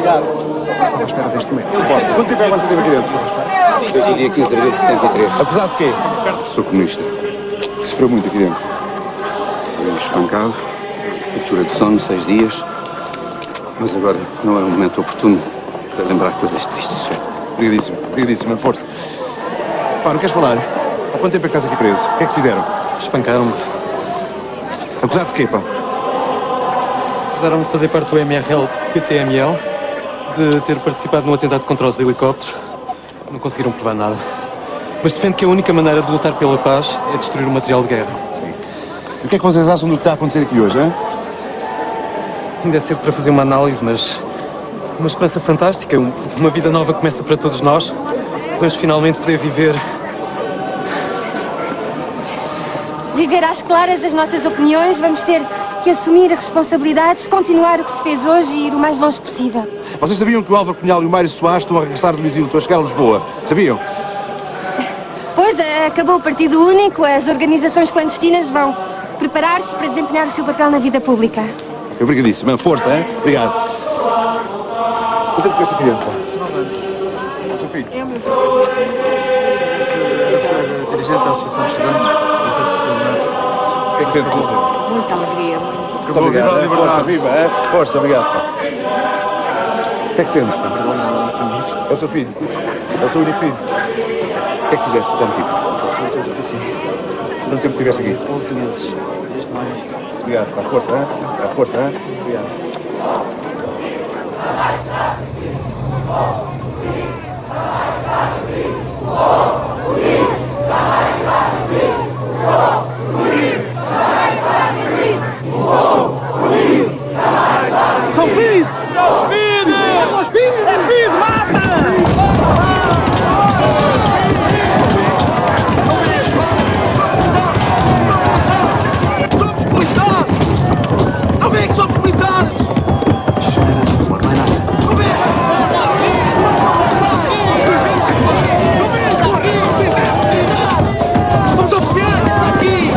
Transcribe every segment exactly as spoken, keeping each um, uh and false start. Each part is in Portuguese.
Obrigado. Estou à espera deste momento. Suporte. Quanto tempo é que você teve aqui dentro? Desde o dia quinze de abril de setenta e três. Acusado de quê? Sou comunista. Sofreu muito aqui dentro. Fui espancado, captura de sono, seis dias. Mas agora não é um momento oportuno para lembrar coisas tristes. Obrigadíssimo, obrigadíssimo. Força. Pá, não queres falar? Há quanto tempo é que estás aqui preso? O que é que fizeram? Espancaram-me. Acusado de quê, pá? Acusaram-me de fazer parte do M R L P T M L, de ter participado num atentado contra os helicópteros. Não conseguiram provar nada. Mas defendo que a única maneira de lutar pela paz é destruir o material de guerra. Sim. E o que é que vocês acham do que está a acontecer aqui hoje, hein? Ainda é cedo para fazer uma análise, mas... uma esperança fantástica. Uma vida nova começa para todos nós. Vamos finalmente poder viver... Viver às claras as nossas opiniões, vamos ter que assumir responsabilidades, continuar o que se fez hoje e ir o mais longe possível. Vocês sabiam que o Álvaro Cunhal e o Mário Soares estão a regressar do exílio, estão a chegar a Lisboa? Sabiam? Pois, acabou o Partido Único, as organizações clandestinas vão preparar-se para desempenhar o seu papel na vida pública. Obrigadíssimo. Força, hein? Obrigado. Quanto tempo tiveste aqui dentro? Nove anos. O teu filho? É o meu filho. Dirigente da Associação de Estudantes. O que é que sente? Muita alegria. Muito obrigado. Viva a liberdade. Viva, é? Força, obrigado. Pá. O que é que sentes? É o seu filho? É o seu único filho? O que é que fizeste para estar aqui? Sou muito assim. Quanto tempo estiveste aqui? onze meses. Desde maio. Obrigado, pá. Força, hein? Pá, força, hein? Obrigado. São Pedro! São Pedro! É São Pedro! É Pedro! Mata! Somos militares! Não vê que somos militares! Não é nada. Não vês? Não vês? Somos exército militar! Somos oficiais aqui!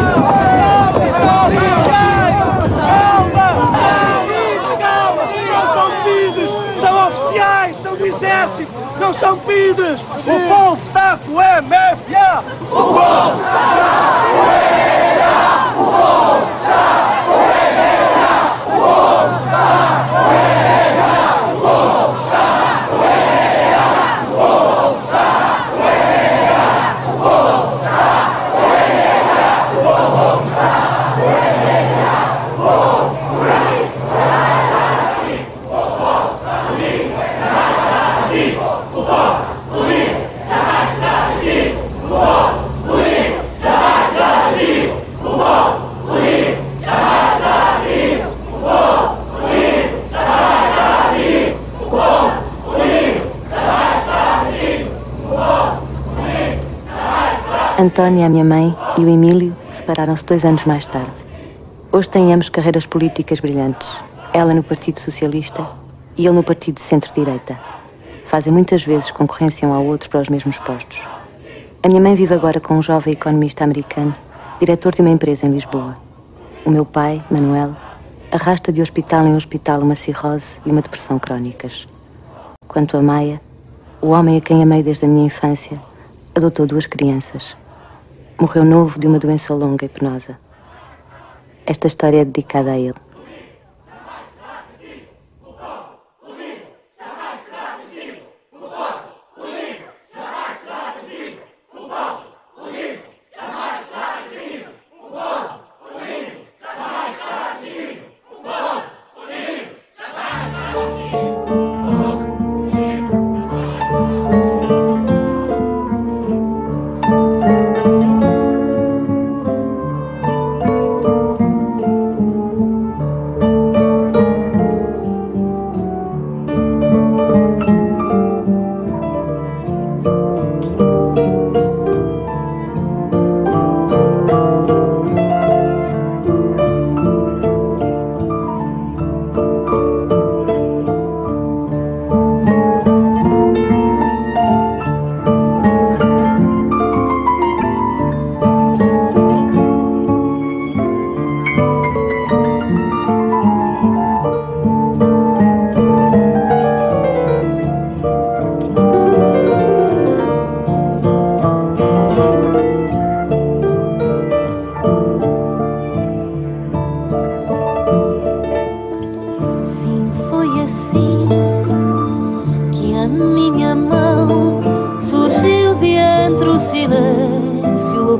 São oficiais, são do exército, não são pides. O povo está com o M F A. O povo está com o M F A. O povo está com o M F A. O povo está com o M F A. O povo está com o M F A. O povo está com o M F A. O povo está com o M F A. O povo está com o M F A. O povo Antónia, a minha mãe, e o Emílio separaram-se dois anos mais tarde. Hoje têm ambos carreiras políticas brilhantes. Ela no Partido Socialista e ele no Partido de Centro-Direita. Fazem muitas vezes concorrência um ao outro para os mesmos postos. A minha mãe vive agora com um jovem economista americano, diretor de uma empresa em Lisboa. O meu pai, Manuel, arrasta de hospital em hospital uma cirrose e uma depressão crónicas. Quanto a Maia, o homem a quem amei desde a minha infância, adotou duas crianças. Morreu novo de uma doença longa e penosa. Esta história é dedicada a ele.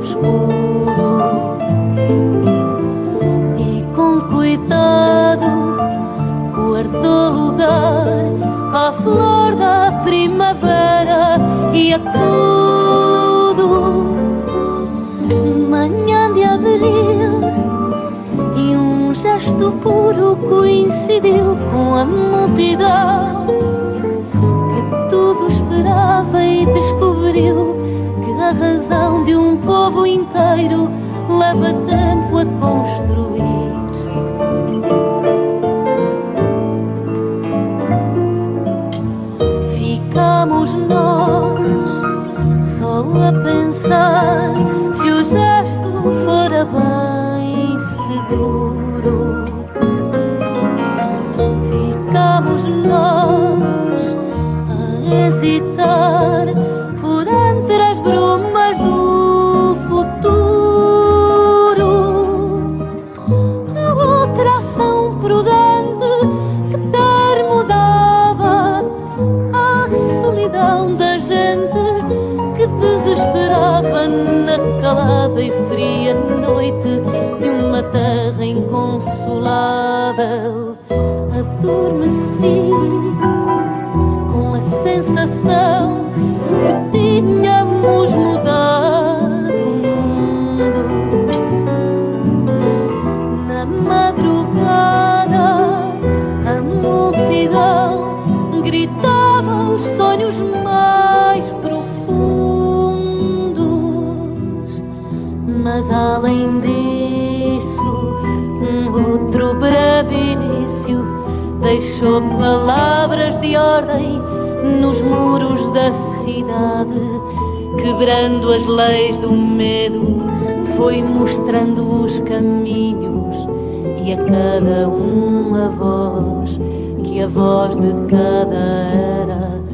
obscuro e com cuidado guardou lugar à flor da primavera e acudo. Manhã de abril e um gesto puro coincidiu com a multidão que tudo esperava e descobriu que a razão de um povo inteiro leva tempo a construir. Ficamos nós só a pensar se o gesto fora bem seguro. Ficamos nós a hesitar por entre as brumas do futuro. A outra ação prudente que termo dava à solidão da gente que desesperava na calada e fria noite de uma terra inconsolável. Adormeci com a sensação que tínhamos mudado o mundo. Na madrugada a multidão gritava os sonhos mais profundos, mas além disso um outro breve início deixou palavras de ordem nos muros da cidade, quebrando as leis do medo, foi mostrando os caminhos e a cada um a voz, que a voz de cada era